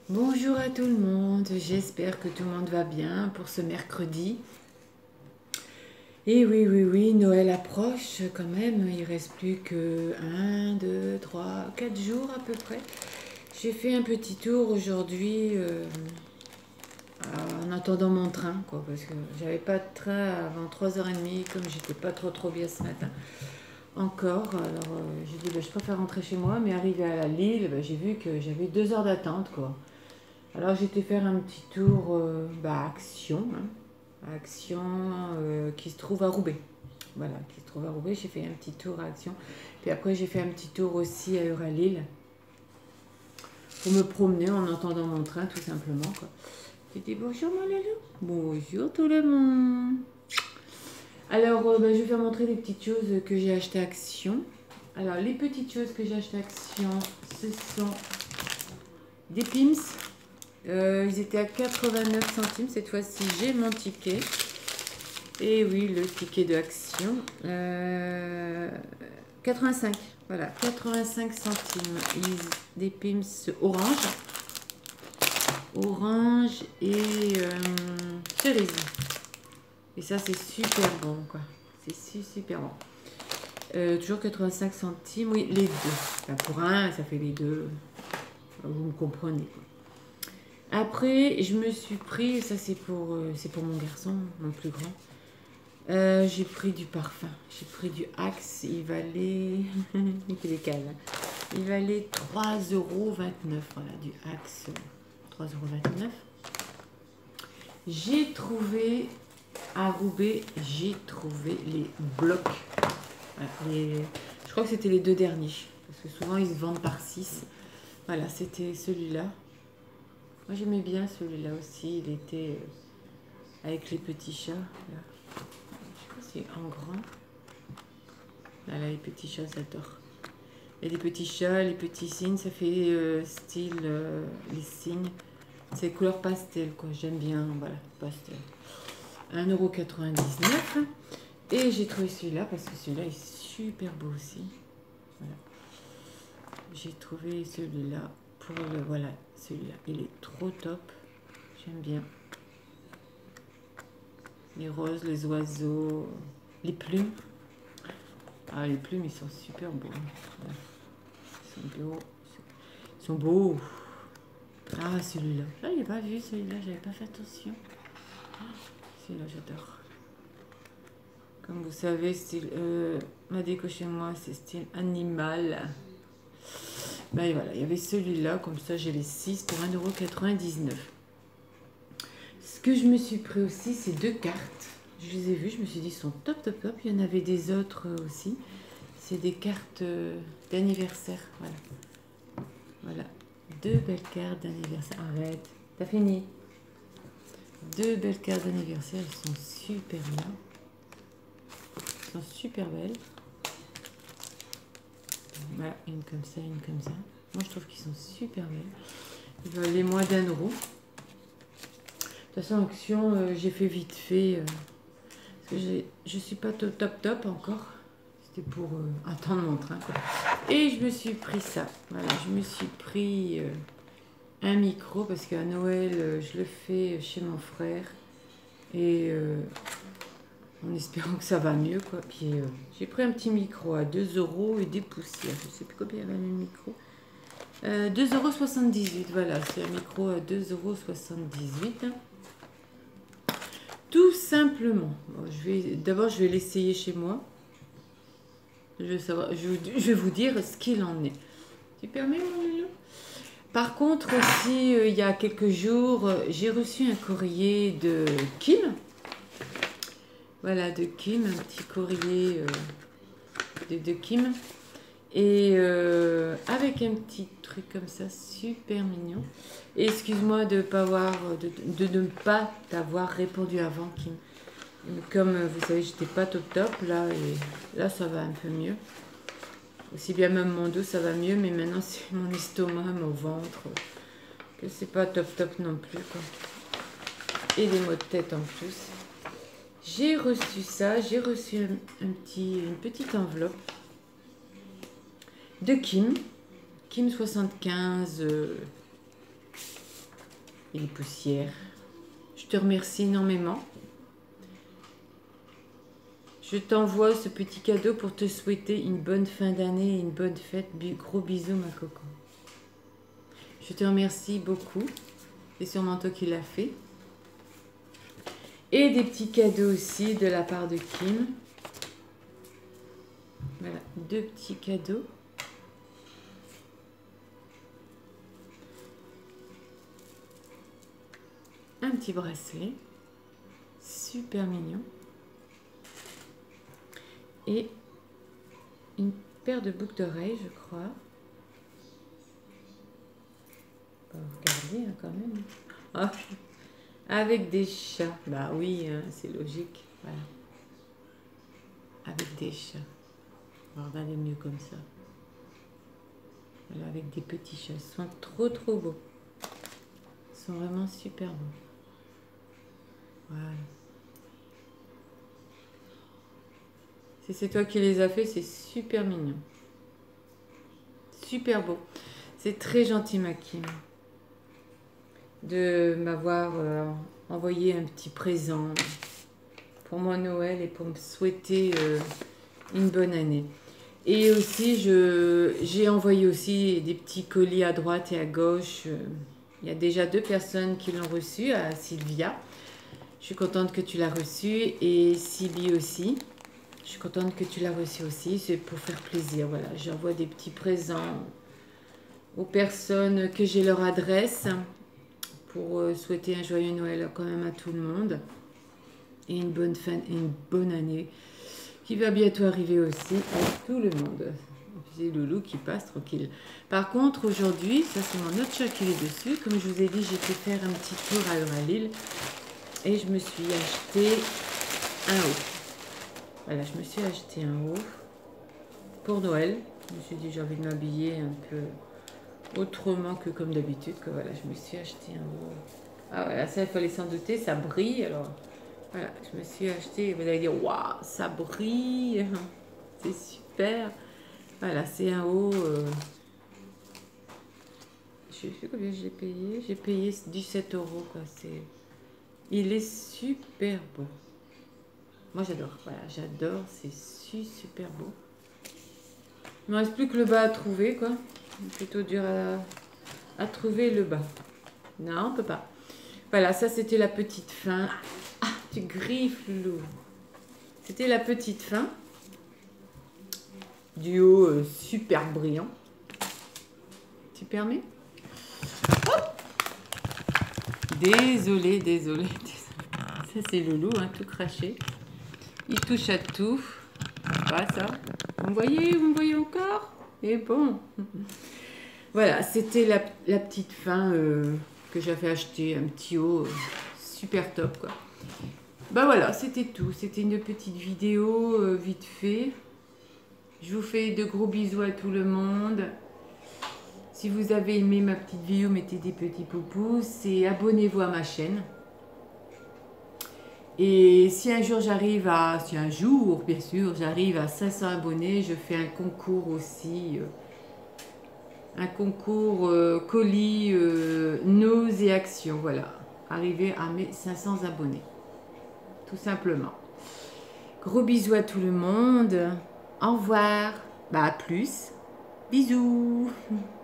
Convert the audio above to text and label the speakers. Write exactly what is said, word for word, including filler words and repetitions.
Speaker 1: Bonjour à tout le monde, j'espère que tout le monde va bien pour ce mercredi. Et oui, oui, oui, Noël approche quand même, il reste plus que un, deux, trois, quatre jours à peu près. J'ai fait un petit tour aujourd'hui euh, en attendant mon train, quoi, parce que j'avais pas de train avant trois heures trente, comme j'étais pas trop trop bien ce matin. Encore, alors euh, j'ai dit bah, je préfère rentrer chez moi, mais arrivé à la Lille, bah, j'ai vu que j'avais deux heures d'attente, quoi. Alors j'étais faire un petit tour euh, bah, à Action, hein, à Action euh, qui se trouve à Roubaix. Voilà, qui se trouve à Roubaix. J'ai fait un petit tour à Action. Puis après j'ai fait un petit tour aussi à Euralille pour me promener en entendant mon train tout simplement, quoi. J'ai dit bonjour mon loulou. Bonjour tout le monde. Alors euh, bah, je vais vous montrer des petites choses que j'ai achetées à Action. Alors les petites choses que j'ai achetées à Action, ce sont des Pims. Euh, ils étaient à quatre-vingt-neuf centimes. Cette fois-ci, j'ai mon ticket. Et oui, le ticket de Action. Euh, quatre-vingt-cinq. Voilà, quatre-vingt-cinq centimes. Ils, des Pims orange. Orange et euh, cerise. Et ça, c'est super bon, quoi. C'est super bon. Euh, toujours quatre-vingt-cinq centimes. Oui, les deux. Enfin, pour un, ça fait les deux. Vous me comprenez, quoi. Après, je me suis pris, ça c'est pour, euh, c'est pour mon garçon, mon plus grand. Euh, j'ai pris du parfum. J'ai pris du Axe. Il valait. Il fait des cales. Il valait trois euros vingt-neuf. Voilà, du Axe. trois euros vingt-neuf. J'ai trouvé à Roubaix, j'ai trouvé les blocs. Voilà, les, je crois que c'était les deux derniers. Parce que souvent ils se vendent par six. Voilà, c'était celui-là. Moi j'aimais bien celui-là aussi, il était euh, avec les petits chats. Là. Je sais pas si c'est en grand. Là, là les petits chats, j'adore. Et les petits chats, les petits signes, ça fait euh, style euh, les signes. C'est couleur pastel, quoi. J'aime bien, voilà, pastel. un euro quatre-vingt-dix-neuf. Et j'ai trouvé celui-là parce que celui-là est super beau aussi. Voilà. J'ai trouvé celui-là pour le. Voilà, celui-là. Il est trop top. J'aime bien. Les roses, les oiseaux, les plumes. Ah, les plumes, ils sont super beaux. Voilà. Ils sont beaux. Ils sont beaux. Ah, celui-là. Là, il n'est pas vu, celui-là. J'avais pas fait attention. Celui-là, j'adore. Comme vous savez, style, euh, ma déco chez moi, c'est style animal. Ben voilà, il y avait celui-là, comme ça j'ai les six pour un euro quatre-vingt-dix-neuf. Ce que je me suis pris aussi, c'est deux cartes. Je les ai vues, je me suis dit, ils sont top, top, top. Il y en avait des autres aussi. C'est des cartes euh, d'anniversaire. Voilà. Voilà. Deux belles cartes d'anniversaire. Arrête, t'as fini. Deux belles cartes d'anniversaire, elles sont super bien. Elles sont super belles. Voilà, une comme ça, une comme ça. Moi, je trouve qu'ils sont super belles. Ils valaient moins d'un euro. De toute façon, Action, euh, j'ai fait vite fait. Euh, parce que je ne suis pas top, top, top encore. C'était pour euh, attendre mon train, quoi. Et je me suis pris ça. Voilà, je me suis pris euh, un micro parce qu'à Noël, euh, je le fais chez mon frère. Et euh, en espérant que ça va mieux, quoi. Puis euh, j'ai pris un petit micro à deux euros et des poussières. Je ne sais plus combien il y avait le micro. Euh, deux euros soixante-dix-huit, voilà, c'est un micro à deux euros soixante-dix-huit. Tout simplement. Bon, je vais, d'abord, je vais l'essayer chez moi. Je vais, savoir, je, je vais vous dire ce qu'il en est. Tu permets, mon loulou? Par contre, aussi, euh, il y a quelques jours, euh, j'ai reçu un courrier de Kim. Voilà, de Kim, un petit courrier euh, de, de Kim. Et euh, avec un petit truc comme ça, super mignon. Et excuse-moi de pas avoir, de, de, de ne pas t'avoir répondu avant, Kim. Comme vous savez, j'étais pas top top là, et là ça va un peu mieux. Aussi bien même mon dos ça va mieux, mais maintenant c'est mon estomac, mon ventre, que c'est pas top top non plus, quoi. Et des maux de tête en plus. J'ai reçu ça, j'ai reçu un, un petit, une petite enveloppe de Kim, Kim soixante-quinze, euh, et les poussières. Je te remercie énormément. Je t'envoie ce petit cadeau pour te souhaiter une bonne fin d'année et une bonne fête. Gros bisous, ma coco. Je te remercie beaucoup. C'est sûrement toi qui l'as fait. Et des petits cadeaux aussi de la part de Kim. Voilà, deux petits cadeaux. Un petit bracelet. Super mignon. Et une paire de boucles d'oreilles, je crois. On va regarder hein, quand même. Oh, avec des chats. Bah oui, hein, c'est logique. Voilà. Avec des chats. On va regarder mieux comme ça. Voilà, avec des petits chats. Ils sont trop trop beaux. Ils sont vraiment super beaux. Voilà. Si c'est toi qui les as fait, c'est super mignon. Super beau. C'est très gentil, ma Kim, de m'avoir euh, envoyé un petit présent pour mon Noël et pour me souhaiter euh, une bonne année. Et aussi, je j'ai envoyé aussi des petits colis à droite et à gauche. Il y a déjà deux personnes qui l'ont reçu, à Sylvia. Je suis contente que tu l'as reçu et Sibi aussi. Je suis contente que tu l'as reçu aussi. C'est pour faire plaisir. Voilà, j'envoie des petits présents aux personnes que j'ai leur adresse pour souhaiter un joyeux Noël quand même à tout le monde et une bonne fin et une bonne année qui va bientôt arriver aussi à tout le monde. C'est Loulou qui passe tranquille. Par contre, aujourd'hui, ça c'est mon autre chat qui est dessus. Comme je vous ai dit, j'ai fait faire un petit tour à Euralil et je me suis acheté un haut. Voilà, je me suis acheté un haut pour Noël. Je me suis dit, j'ai envie de m'habiller un peu autrement que comme d'habitude. Voilà, je me suis acheté un haut. Ah voilà, ça il fallait s'en douter, ça brille. Alors voilà, je me suis acheté. Vous allez dire, waouh, ça brille, c'est super. Voilà, c'est un haut. Euh, je sais combien j'ai payé. J'ai payé dix-sept euros quoi. C'est, il est super beau. Moi j'adore. Voilà, j'adore. C'est super beau. Il ne me reste plus que le bas à trouver quoi. C'est plutôt dur à, à trouver le bas. Non, on peut pas. Voilà, ça c'était la petite fin. Ah, tu griffes, Loulou. C'était la petite fin. Du haut euh, super brillant. Tu permets? Oh, désolé, désolé, désolé. Ça c'est Loulou, hein, tout craché. Il touche à tout. Pas ça. Vous me voyez? Vous me voyez encore? Et bon. Voilà, c'était la, la petite fin euh, que j'avais acheté. Un petit haut euh, super top, quoi. Bah voilà, c'était tout. C'était une petite vidéo euh, vite fait. Je vous fais de gros bisous à tout le monde. Si vous avez aimé ma petite vidéo, mettez des petits pouces et abonnez-vous à ma chaîne. Et si un jour j'arrive à, si un jour bien sûr, j'arrive à cinq cents abonnés, je fais un concours aussi, euh, un concours euh, colis, euh, nos et actions, voilà, arriver à mes cinq cents abonnés, tout simplement. Gros bisous à tout le monde, au revoir, bah à plus, bisous.